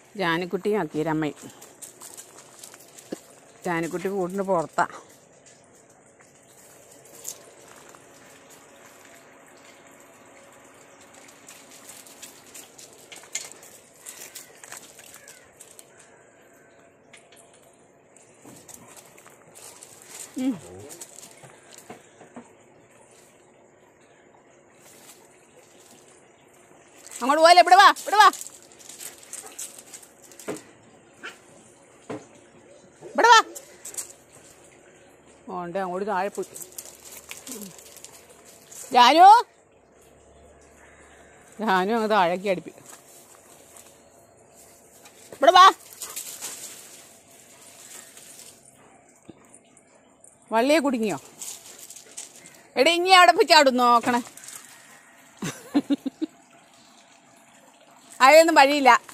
ജാനിക്കുട്ടിയും അക്കീരമ്മയും. ജാനിക്കുട്ടി കൂട്ടിന് പുറത്താ. അങ്ങോട്ട് പോയല്ലേ, ഇവിടെ വാ, ഇവിടെ വാ, ഇവിടെ വാ. ഓണ്ട് അങ്ങോട്ട് താഴെ പോയി. ജാനു അങ്ങ് താഴേക്ക് അടുപ്പി. ഇവിടെ വാ. വള്ളിയെ കുടുങ്ങിയോ? എടി ഇനി അവിടെ പോയി ചാടും നോക്കണേ. അതിലൊന്നും വഴിയില്ല.